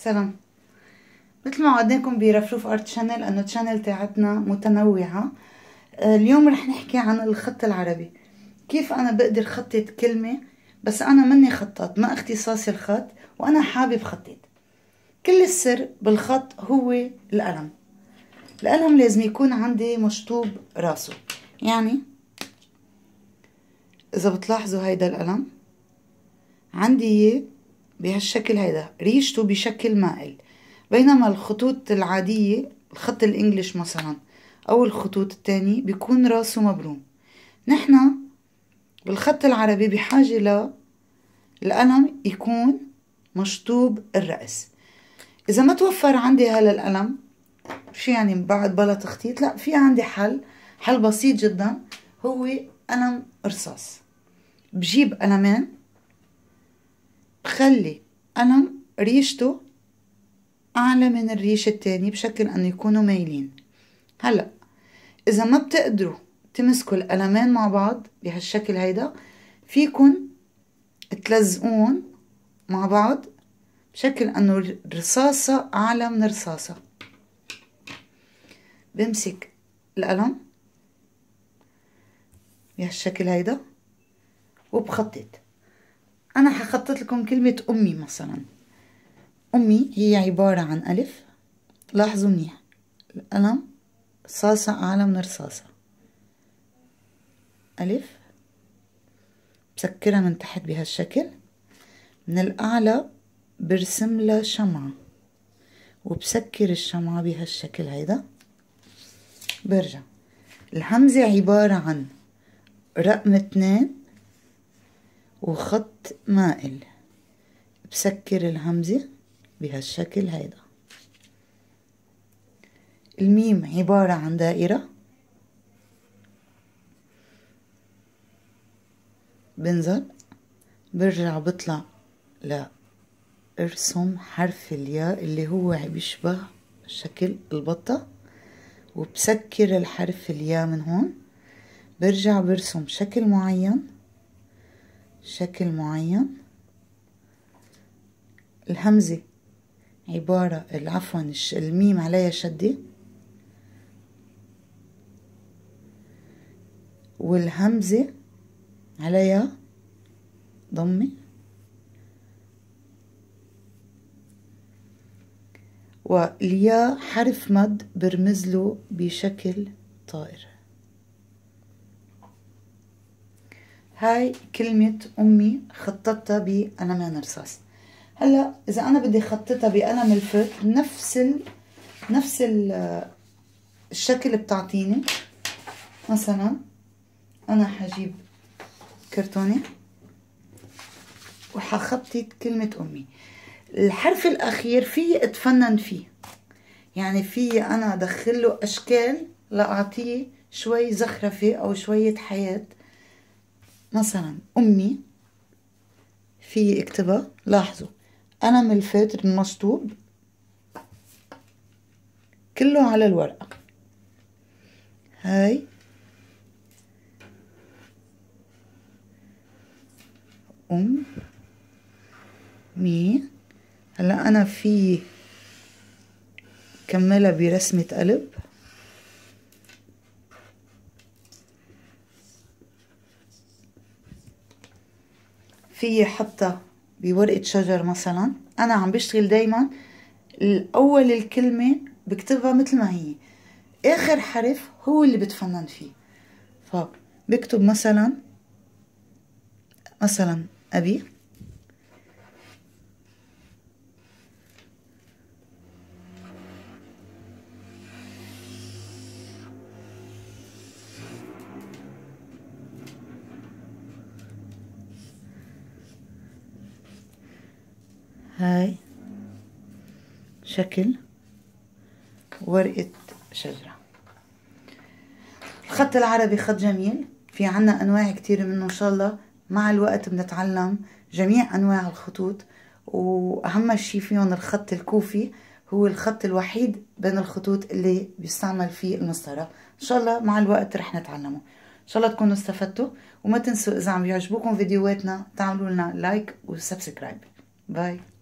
سلام. مثل ما وعدناكم برفروف ارت شانل انه الشانل تاعتنا متنوعة. اليوم رح نحكي عن الخط العربي، كيف انا بقدر خطط كلمة بس انا مني خطاط، ما اختصاصي الخط وانا حابب خطط. كل السر بالخط هو القلم. القلم لازم يكون عندي مشطوب راسه، يعني اذا بتلاحظوا هيدا القلم عندي اياه بهالشكل، هيدا ريشته بشكل مائل، بينما الخطوط العادية الخط الانجليش مثلا او الخطوط التانية بيكون راسه مبروم. نحنا بالخط العربي بحاجة للقلم يكون مشطوب الرأس. اذا ما توفر عندي هذا القلم، شو يعني بعد بلا تخطيط؟ لا، في عندي حل بسيط جدا، هو قلم رصاص. بجيب قلمين، بخلي قلم ريشته اعلى من الريش التاني بشكل انه يكونوا مايلين. هلا اذا ما بتقدروا تمسكوا القلمين مع بعض بهالشكل هيدا، فيكن تلزقون مع بعض بشكل انه الرصاصة اعلى من رصاصة. بمسك القلم بهالشكل هيدا وبخطط. انا حخطط لكم كلمة امي مثلا. امي هي عبارة عن الف، لاحظوا منيح القلم رصاصة اعلى من رصاصة، الف بسكرها من تحت بهالشكل، من الاعلى برسم لها شمعة وبسكر الشمعة بهالشكل هيدا. برجع الهمزة عبارة عن رقم 2 وخط مائل، بسكر الهمزة بهالشكل هيدا. الميم عبارة عن دائرة، بنزل برجع بطلع ارسم حرف الياء اللي هو بيشبه شكل البطة، وبسكر الحرف الياء من هون. برجع برسم شكل معين. الهمزة عبارة الميم عليها شدة، والهمزة عليها ضمة، والياء حرف مد برمزله بشكل طائر. هاي كلمة أمي خططتها بقلمين رصاص. هلا إذا أنا بدي خططها بقلم الفت نفس الشكل بتعطيني، مثلا أنا حجيب كرتونة وحخطط كلمة أمي. الحرف الأخير في أتفنن فيه، يعني في أنا أدخله أشكال لأعطيه شوي زخرفة أو شوية حياة. مثلا أمي في اكتبها، لاحظوا قلم الفتر المشطوب كله على الورقة. هاي مي. هلا أنا في كملها برسمة قلب، في حطها بورقة شجر مثلا. أنا عم بشتغل دايما الأول الكلمة بكتبها مثل ما هي، آخر حرف هو اللي بتفنن فيه. فبكتب مثلا أبي، هاي شكل ورقة شجرة. الخط العربي خط جميل، في عنا أنواع كتير منه، إن شاء الله مع الوقت بنتعلم جميع أنواع الخطوط. وأهم شي فيهم الخط الكوفي، هو الخط الوحيد بين الخطوط اللي بيستعمل فيه المسطرة. إن شاء الله مع الوقت رح نتعلمه. إن شاء الله تكونوا استفدتوا، وما تنسوا إذا عم يعجبوكم فيديوهاتنا تعملوا لنا لايك وسبسكرايب. باي.